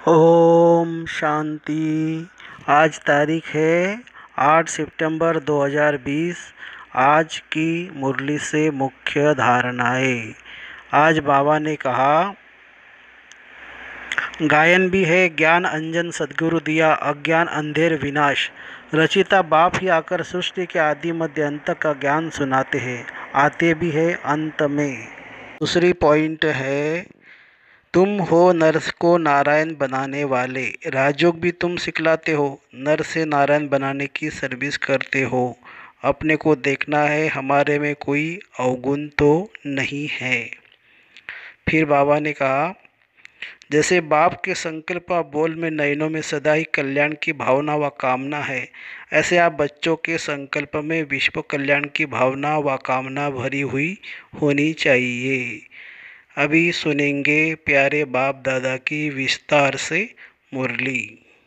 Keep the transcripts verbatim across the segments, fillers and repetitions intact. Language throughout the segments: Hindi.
ओम शांति। आज तारीख है आठ सितंबर दो हज़ार बीस। आज की मुरली से मुख्य धारणाएं। आज बाबा ने कहा, गायन भी है, ज्ञान अंजन सद्गुरु दिया, अज्ञान अंधेर विनाश। रचिता बाप ही आकर सृष्टि के आदि मध्य अंत का ज्ञान सुनाते हैं, आते भी है अंत में। दूसरी पॉइंट है, तुम हो नर को नारायण बनाने वाले, राजयोग भी तुम सिखलाते हो, नर से नारायण बनाने की सर्विस करते हो। अपने को देखना है, हमारे में कोई अवगुण तो नहीं है। फिर बाबा ने कहा, जैसे बाप के संकल्प बोल में नयनों में सदा ही कल्याण की भावना व कामना है, ऐसे आप बच्चों के संकल्प में विश्व कल्याण की भावना व कामना भरी हुई होनी चाहिए। अभी सुनेंगे प्यारे बाप दादा की विस्तार से मुरली।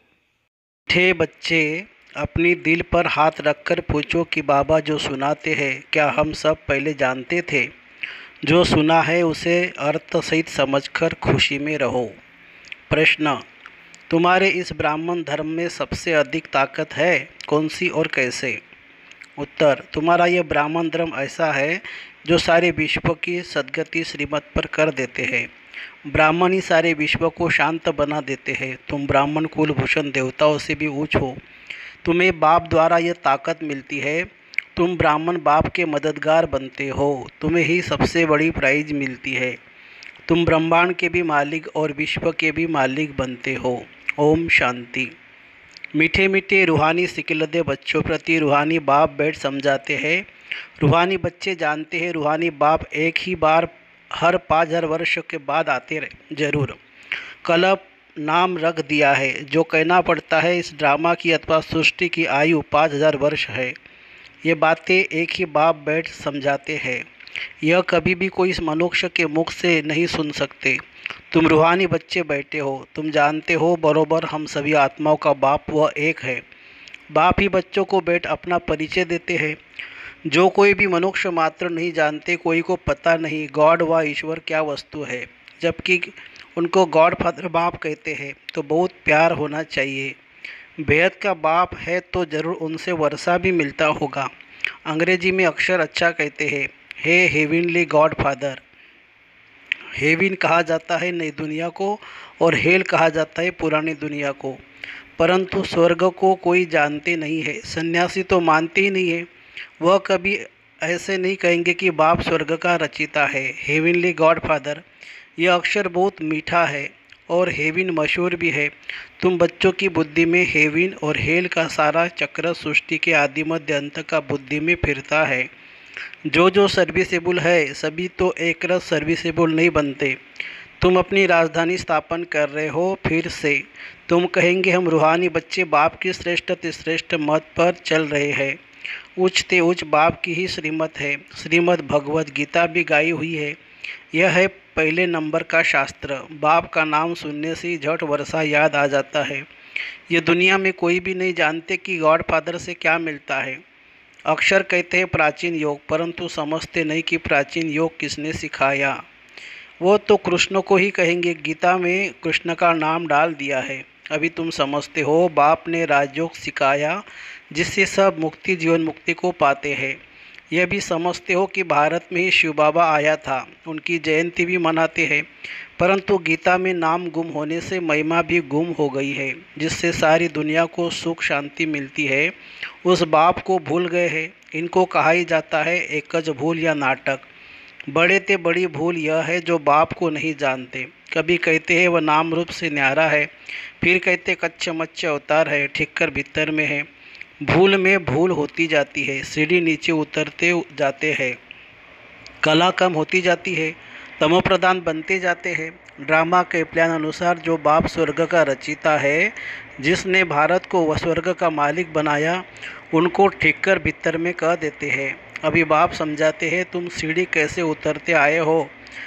थे बच्चे, अपनी दिल पर हाथ रखकर पूछो कि बाबा जो सुनाते हैं क्या हम सब पहले जानते थे? जो सुना है उसे अर्थ सहित समझकर खुशी में रहो। प्रश्न, तुम्हारे इस ब्राह्मण धर्म में सबसे अधिक ताकत है कौन सी और कैसे? उत्तर, तुम्हारा यह ब्राह्मण धर्म ऐसा है जो सारे विश्व की सद्गति श्रीमत पर कर देते हैं। ब्राह्मण ही सारे विश्व को शांत बना देते हैं। तुम ब्राह्मण कुलभूषण देवताओं से भी ऊंच हो। तुम्हें बाप द्वारा यह ताकत मिलती है। तुम ब्राह्मण बाप के मददगार बनते हो। तुम्हें ही सबसे बड़ी प्राइज मिलती है। तुम ब्रह्मांड के भी मालिक और विश्व के भी मालिक बनते हो। ओम शांति। मीठे मीठे रूहानी सिकलदे बच्चों प्रति रूहानी बाप बैठ समझाते हैं। रूहानी बच्चे जानते हैं रूहानी बाप एक ही बार हर पाँच हज़ार वर्ष के बाद आते रहे जरूर। कल्प नाम रख दिया है। जो कहना पड़ता है इस ड्रामा की अथवा सृष्टि की आयु पाँच हज़ार वर्ष है। ये बातें एक ही बाप बैठ समझाते हैं। यह कभी भी कोई इस मनुष्य के मुख से नहीं सुन सकते। तुम रूहानी बच्चे बैठे हो। तुम जानते हो बरोबर हम सभी आत्माओं का बाप वह एक है। बाप ही बच्चों को बैठ अपना परिचय देते हैं। जो कोई भी मनुष्य मात्र नहीं जानते, कोई को पता नहीं गॉड व ईश्वर क्या वस्तु है, जबकि उनको गॉड फादर बाप कहते हैं, तो बहुत प्यार होना चाहिए। बेहद का बाप है तो ज़रूर उनसे वर्षा भी मिलता होगा। अंग्रेजी में अक्षर अच्छा कहते हैं, हे हेविनली गॉड फादर। हेविन कहा जाता है नई दुनिया को और हेल कहा जाता है पुरानी दुनिया को, परंतु स्वर्ग को कोई जानते नहीं है। सन्यासी तो मानते ही नहीं है। वह कभी ऐसे नहीं कहेंगे कि बाप स्वर्ग का रचिता है। हेविनली गॉड फादर, यह अक्षर बहुत मीठा है और हेविन मशहूर भी है। तुम बच्चों की बुद्धि में हेविन और हेल का सारा चक्र सृष्टि के आदि मध्य अंत का बुद्धि में फिरता है। जो जो सर्विसेबल है सभी तो एक रस सर्विसेबल नहीं बनते। तुम अपनी राजधानी स्थापन कर रहे हो। फिर से तुम कहेंगे हम रूहानी बच्चे बाप की श्रेष्ठ ते श्रेष्ठ मत पर चल रहे हैं। उच्च ते उच्च बाप की ही श्रीमत है। श्रीमद् भगवद गीता भी गाई हुई है। यह है पहले नंबर का शास्त्र। बाप का नाम सुनने से झट वर्षा याद आ जाता है। ये दुनिया में कोई भी नहीं जानते कि गॉड फादर से क्या मिलता है। अक्षर कहते हैं प्राचीन योग, परंतु समझते नहीं कि प्राचीन योग किसने सिखाया। वो तो कृष्ण को ही कहेंगे। गीता में कृष्ण का नाम डाल दिया है। अभी तुम समझते हो बाप ने राजयोग सिखाया जिससे सब मुक्ति जीवन मुक्ति को पाते हैं। यह भी समझते हो कि भारत में ही शिव बाबा आया था, उनकी जयंती भी मनाते हैं, परंतु गीता में नाम गुम होने से महिमा भी गुम हो गई है, जिससे सारी दुनिया को सुख शांति मिलती है। उस बाप को भूल गए हैं। इनको कहा ही जाता है एकज भूल या नाटक। बड़े ते बड़ी भूल यह है जो बाप को नहीं जानते। कभी कहते हैं वह नाम रूप से न्यारा है, फिर कहते कच्चे मच्चे अवतार है, ठीक कर भीतर में है। भूल में भूल होती जाती है। सीढ़ी नीचे उतरते जाते हैं। कला कम होती जाती है। तमो प्रधान बनते जाते हैं। ड्रामा के प्लान अनुसार जो बाप स्वर्ग का रचिता है, जिसने भारत को वह स्वर्ग का मालिक बनाया, उनको ठीक कर भीतर में कह देते हैं। अभी बाप समझाते हैं तुम सीढ़ी कैसे उतरते आए हो,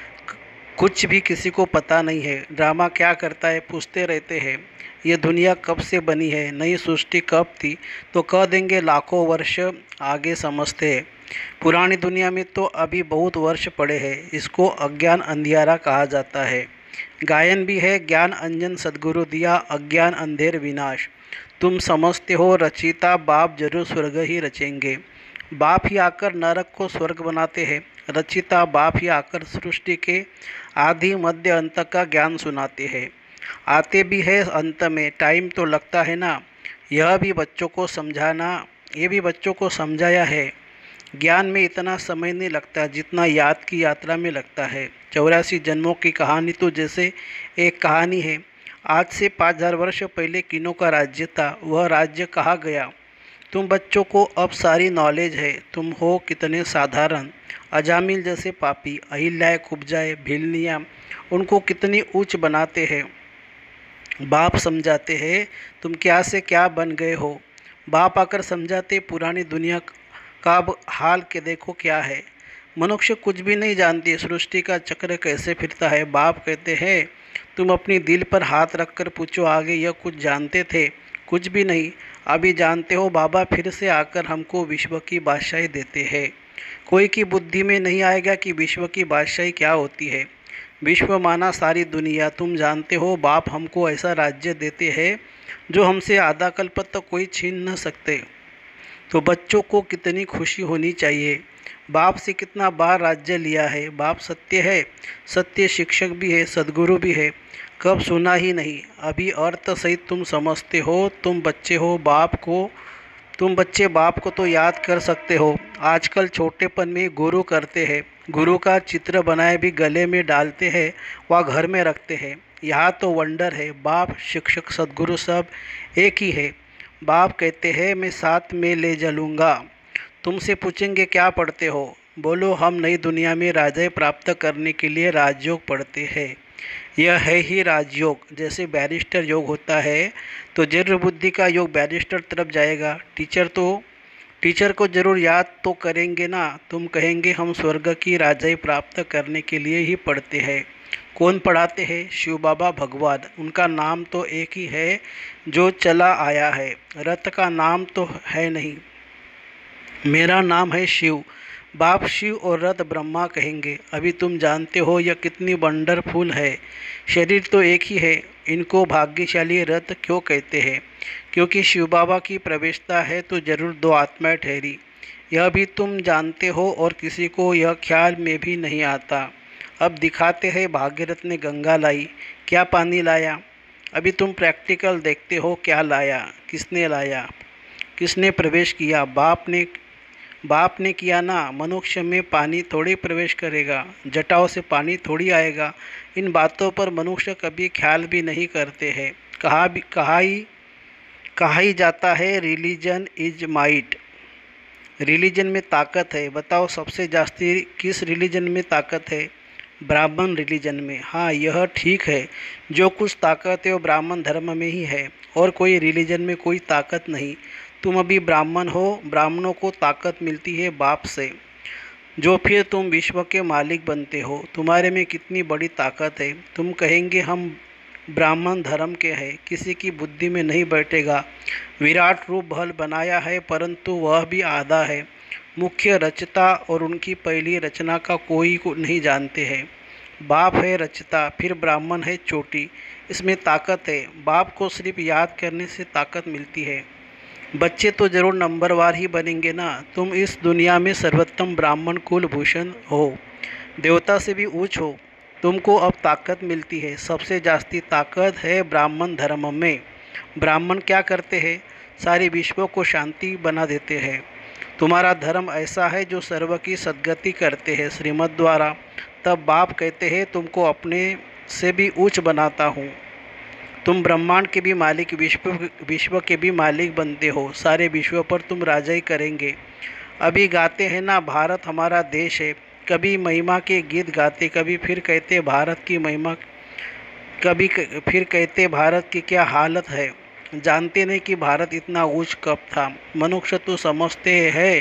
कुछ भी किसी को पता नहीं है। ड्रामा क्या करता है पूछते रहते हैं, ये दुनिया कब से बनी है, नई सृष्टि कब थी, तो कह देंगे लाखों वर्ष आगे समझते हैं। पुरानी दुनिया में तो अभी बहुत वर्ष पड़े हैं। इसको अज्ञान अंधियारा कहा जाता है। गायन भी है, ज्ञान अंजन सद्गुरु दिया, अज्ञान अंधेर विनाश। तुम समझते हो रचिता बाप जरूर स्वर्ग ही रचेंगे। बाप ही आकर नरक को स्वर्ग बनाते हैं। रचिता बाप ही आकर सृष्टि के आदि मध्य अंत का ज्ञान सुनाते हैं। आते भी है अंत में, टाइम तो लगता है ना। यह भी बच्चों को समझाना ये भी बच्चों को समझाया है। ज्ञान में इतना समय नहीं लगता जितना याद की यात्रा में लगता है। चौरासी जन्मों की कहानी तो जैसे एक कहानी है। आज से पाँच हजार वर्ष पहले किनों का राज्य था, वह राज्य कहाँ गया? तुम बच्चों को अब सारी नॉलेज है। तुम हो कितने साधारण। अजामिल जैसे पापी, अहिल्याएं, कुब्जाएं, भिलनियाँ उनको कितनी उच्च बनाते हैं। बाप समझाते हैं तुम क्या से क्या बन गए हो। बाप आकर समझाते पुरानी दुनिया का अब हाल के देखो क्या है। मनुष्य कुछ भी नहीं जानती सृष्टि का चक्र कैसे फिरता है। बाप कहते हैं तुम अपनी दिल पर हाथ रखकर पूछो आगे यह कुछ जानते थे? कुछ भी नहीं, अभी जानते हो। बाबा फिर से आकर हमको विश्व की बादशाही देते हैं। कोई की बुद्धि में नहीं आएगा कि विश्व की बादशाही क्या होती है। विश्व माना सारी दुनिया। तुम जानते हो बाप हमको ऐसा राज्य देते हैं जो हमसे आधा कल्प तक कोई छीन न सकते। तो बच्चों को कितनी खुशी होनी चाहिए। बाप से कितना बार राज्य लिया है। बाप सत्य है, सत्य शिक्षक भी है, सद्गुरु भी है। कब सुना ही नहीं। अभी अर्थ सहित तुम समझते हो। तुम बच्चे हो बाप को तुम बच्चे बाप को तो याद कर सकते हो। आजकल छोटेपन में गुरु करते हैं। गुरु का चित्र बनाए भी गले में डालते हैं व घर में रखते हैं। यहाँ तो वंडर है। बाप शिक्षक सद्गुरु सब एक ही है। बाप कहते हैं मैं साथ में ले चलूँगा। तुमसे पूछेंगे क्या पढ़ते हो? बोलो हम नई दुनिया में राजय प्राप्त करने के लिए राजयोग पढ़ते हैं। यह है ही राजयोग। जैसे बैरिस्टर योग होता है तो जरूर बुद्धि का योग बैरिस्टर तरफ जाएगा। टीचर तो टीचर को जरूर याद तो करेंगे ना। तुम कहेंगे हम स्वर्ग की राजय प्राप्त करने के लिए ही पढ़ते हैं। कौन पढ़ाते हैं? शिव बाबा भगवान। उनका नाम तो एक ही है जो चला आया है। रथ का नाम तो है नहीं। मेरा नाम है शिव। बाप शिव और रथ ब्रह्मा कहेंगे। अभी तुम जानते हो यह कितनी वंडरफुल है। शरीर तो एक ही है। इनको भाग्यशाली रथ क्यों कहते हैं? क्योंकि शिव बाबा की प्रवेशता है तो जरूर दो आत्माएं ठहरी। यह भी तुम जानते हो और किसी को यह ख्याल में भी नहीं आता। अब दिखाते हैं भागीरथ ने गंगा लाई। क्या पानी लाया? अभी तुम प्रैक्टिकल देखते हो क्या लाया, किसने लाया, किसने प्रवेश किया। बाप ने बाप ने किया ना। मनुष्य में पानी थोड़ी प्रवेश करेगा, जटाओं से पानी थोड़ी आएगा। इन बातों पर मनुष्य कभी ख्याल भी नहीं करते हैं। कहा भी कहा ही कहा ही जाता है रिलीजन इज माइट। रिलीजन में ताकत है। बताओ सबसे जास्ती किस रिलीजन में ताकत है? ब्राह्मण रिलीजन में। हाँ यह ठीक है, जो कुछ ताकत है वो ब्राह्मण धर्म में ही है और कोई रिलीजन में कोई ताकत नहीं। तुम अभी ब्राह्मण हो। ब्राह्मणों को ताकत मिलती है बाप से, जो फिर तुम विश्व के मालिक बनते हो। तुम्हारे में कितनी बड़ी ताकत है। तुम कहेंगे हम ब्राह्मण धर्म के हैं। किसी की बुद्धि में नहीं बैठेगा। विराट रूप भल बनाया है परंतु वह भी आधा है। मुख्य रचता और उनकी पहली रचना का कोई को नहीं जानते हैं। बाप है रचता, फिर ब्राह्मण है चोटी। इसमें ताकत है। बाप को सिर्फ याद करने से ताकत मिलती है। बच्चे तो जरूर नंबरवार ही बनेंगे ना। तुम इस दुनिया में सर्वोत्तम ब्राह्मण कुल भूषण हो, देवता से भी ऊंच हो। तुमको अब ताकत मिलती है। सबसे जास्ती ताकत है ब्राह्मण धर्म में। ब्राह्मण क्या करते हैं? सारे विश्व को शांति बना देते हैं। तुम्हारा धर्म ऐसा है जो सर्व की सद्गति करते हैं श्रीमत द्वारा। तब बाप कहते हैं तुमको अपने से भी ऊंच बनाता हूँ। तुम ब्रह्मांड के भी मालिक, विश्व विश्व के भी मालिक बनते हो। सारे विश्व पर तुम राजाई करेंगे। अभी गाते हैं ना भारत हमारा देश है। कभी महिमा के गीत गाते, कभी फिर कहते भारत की महिमा, कभी फिर कहते भारत की क्या हालत है। जानते नहीं कि भारत इतना ऊंच कब था। मनुष्य तो समझते हैं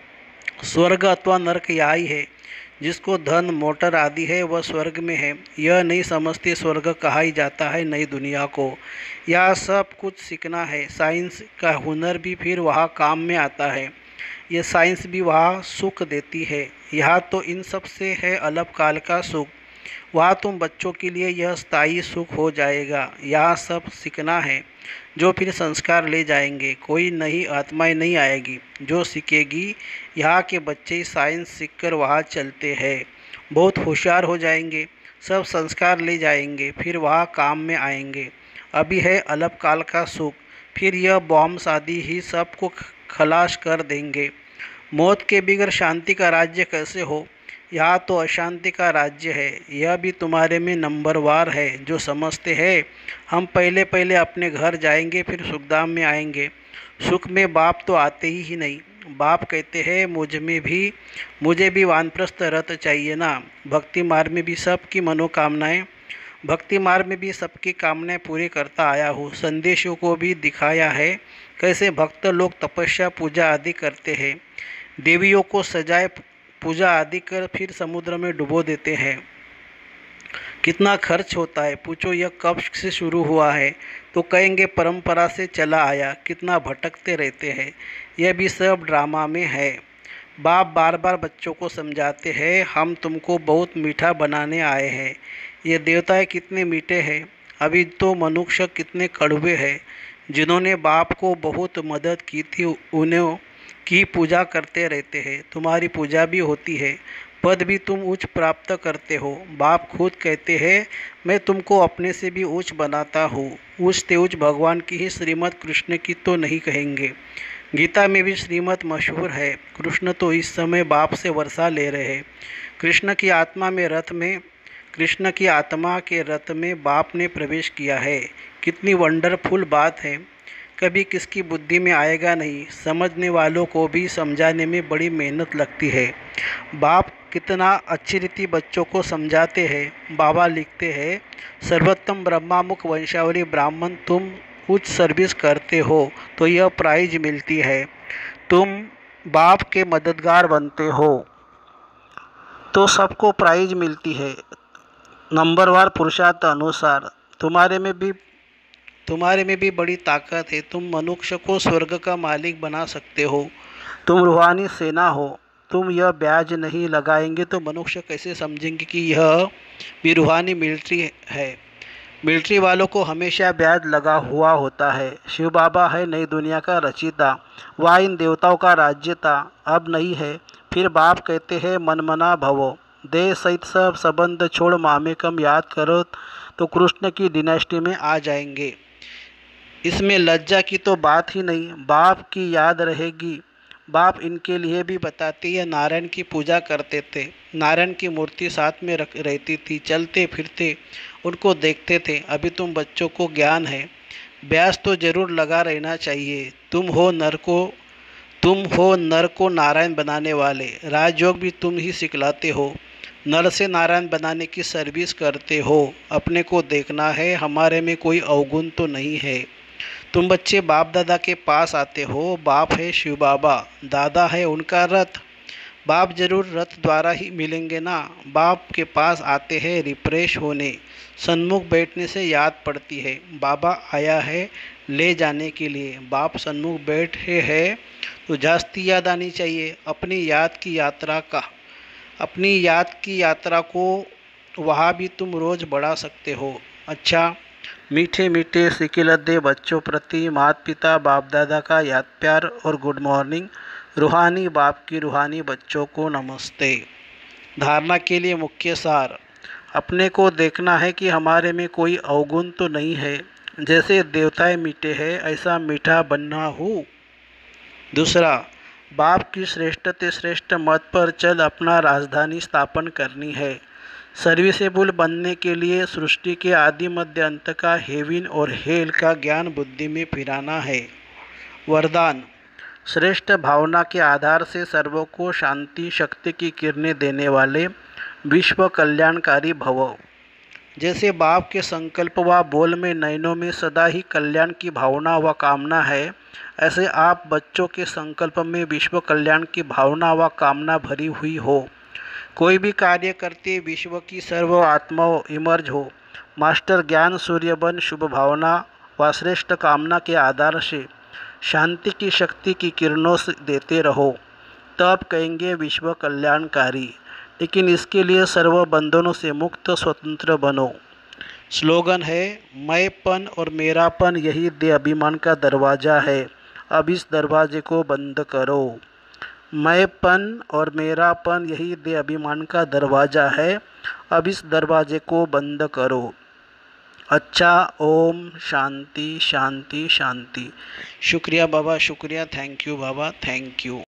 स्वर्ग अथवा नरक यही है। जिसको धन मोटर आदि है वह स्वर्ग में है। यह नहीं समझते स्वर्ग कहा ही जाता है नई दुनिया को। यह सब कुछ सीखना है। साइंस का हुनर भी फिर वहाँ काम में आता है। यह साइंस भी वहाँ सुख देती है। यहाँ तो इन सब से है अलग काल का सुख। वहाँ तुम बच्चों के लिए यह स्थायी सुख हो जाएगा। यहाँ सब सीखना है जो फिर संस्कार ले जाएंगे। कोई नई आत्माएं नहीं आएगी जो सीखेगी। यहाँ के बच्चे साइंस सीखकर वहाँ चलते हैं, बहुत होशियार हो जाएंगे, सब संस्कार ले जाएंगे, फिर वहाँ काम में आएंगे। अभी है अल्पकाल का सुख, फिर यह बॉम्ब शादी ही सबको खलास कर देंगे। मौत के बिगर शांति का राज्य कैसे हो? यहाँ तो अशांति का राज्य है। यह भी तुम्हारे में नंबरवार है जो समझते हैं हम पहले पहले अपने घर जाएंगे फिर सुखधाम में आएंगे। सुख में बाप तो आते ही नहीं। बाप कहते हैं मुझ में भी मुझे भी वानप्रस्थ रथ चाहिए ना। भक्ति मार्ग में भी सबकी मनोकामनाएं भक्ति मार्ग में भी सबकी कामनाएं पूरी करता आया हूँ। संदेशों को भी दिखाया है कैसे भक्त लोग तपस्या पूजा आदि करते हैं, देवियों को सजाए पूजा आदि कर फिर समुद्र में डुबो देते हैं। कितना खर्च होता है पूछो। यह कब से शुरू हुआ है तो कहेंगे परंपरा से चला आया। कितना भटकते रहते हैं। यह भी सब ड्रामा में है। बाप बार बार बच्चों को समझाते हैं हम तुमको बहुत मीठा बनाने आए हैं। ये देवताएं कितने मीठे हैं, अभी तो मनुष्य कितने कड़वे हैं। जिन्होंने बाप को बहुत मदद की थी उन्हें की पूजा करते रहते हैं। तुम्हारी पूजा भी होती है, पद भी तुम उच्च प्राप्त करते हो। बाप खुद कहते हैं मैं तुमको अपने से भी उच्च बनाता हूँ। उच्च ते उच्च भगवान की ही श्रीमत, कृष्ण की तो नहीं कहेंगे। गीता में भी श्रीमत मशहूर है। कृष्ण तो इस समय बाप से वर्षा ले रहे हैं। कृष्ण की आत्मा में रथ में कृष्ण की आत्मा के रथ में बाप ने प्रवेश किया है। कितनी वंडरफुल बात है। कभी किसकी बुद्धि में आएगा नहीं। समझने वालों को भी समझाने में बड़ी मेहनत लगती है। बाप कितना अच्छी रीति बच्चों को समझाते हैं। बाबा लिखते हैं सर्वोत्तम ब्रह्मामुख वंशावली ब्राह्मण तुम उच्च सर्विस करते हो तो यह प्राइज मिलती है। तुम बाप के मददगार बनते हो तो सबको प्राइज मिलती है। नंबरवार पुरुषार्थ अनुसार तुम्हारे में भी तुम्हारे में भी बड़ी ताकत है। तुम मनुष्य को स्वर्ग का मालिक बना सकते हो। तुम रूहानी सेना हो। तुम यह ब्याज नहीं लगाएंगे तो मनुष्य कैसे समझेंगे कि यह भी रूहानी मिलिट्री है। मिलिट्री वालों को हमेशा ब्याज लगा हुआ होता है। शिव बाबा है नई दुनिया का रचयिता, वह इन देवताओं का राज्य था, अब नहीं है। फिर बाप कहते हैं मनमना भवो, देह सहित सब संबंध छोड़ मामेकम याद करो तो कृष्ण की डिनेस्टी में आ जाएंगे। इसमें लज्जा की तो बात ही नहीं। बाप की याद रहेगी। बाप इनके लिए भी बताते हैं नारायण की पूजा करते थे। नारायण की मूर्ति साथ में रख रहती थी, चलते फिरते उनको देखते थे। अभी तुम बच्चों को ज्ञान है, ब्याज तो जरूर लगा रहना चाहिए। तुम हो नर को तुम हो नर को नारायण बनाने वाले। राजयोग भी तुम ही सिखलाते हो। नर से नारायण बनाने की सर्विस करते हो। अपने को देखना है, हमारे में कोई अवगुण तो नहीं है। तुम बच्चे बाप दादा के पास आते हो। बाप है शिव बाबा, दादा है उनका रथ। बाप जरूर रथ द्वारा ही मिलेंगे ना। बाप के पास आते हैं रिफ्रेश होने, सन्मुख बैठने से याद पड़ती है। बाबा आया है ले जाने के लिए। बाप सन्मुख बैठे हैं तो जास्ती याद आनी चाहिए। अपनी याद की यात्रा का अपनी याद की यात्रा को वहाँ भी तुम रोज़ बढ़ा सकते हो। अच्छा, मीठे मीठे सिकिलद्दे बच्चों प्रति माता पिता बाप दादा का याद प्यार और गुड मॉर्निंग। रूहानी बाप की रूहानी बच्चों को नमस्ते। धारणा के लिए मुख्य सार, अपने को देखना है कि हमारे में कोई अवगुण तो नहीं है। जैसे देवताएं मीठे हैं ऐसा मीठा बनना हूँ। दूसरा, बाप की श्रेष्ठते श्रेष्ठ मत पर चल अपना राजधानी स्थापन करनी है। सर्विसेबल बनने के लिए सृष्टि के आदि मध्य अंत का हेविन और हेल का ज्ञान बुद्धि में फिराना है। वरदान, श्रेष्ठ भावना के आधार से सर्वों को शांति शक्ति की किरणें देने वाले विश्व कल्याणकारी भव। जैसे बाप के संकल्प व बोल में नयनों में सदा ही कल्याण की भावना व कामना है, ऐसे आप बच्चों के संकल्प में विश्व कल्याण की भावना व कामना भरी हुई हो। कोई भी कार्य करते विश्व की सर्व आत्माओं इमर्ज हो। मास्टर ज्ञान सूर्य बन शुभ भावना व श्रेष्ठ कामना के आधार से शांति की शक्ति की किरणों से देते रहो, तब कहेंगे विश्व कल्याणकारी। लेकिन इसके लिए सर्व बंधनों से मुक्त स्वतंत्र बनो। स्लोगन है, मैंपन और मेरापन यही देह अभिमान का दरवाज़ा है, अब इस दरवाजे को बंद करो। मैंपन और मेरापन यही देह अभिमान का दरवाज़ा है, अब इस दरवाजे को बंद करो। अच्छा, ओम शांति शांति शांति। शुक्रिया बाबा, शुक्रिया, थैंक यू बाबा, थैंक यू।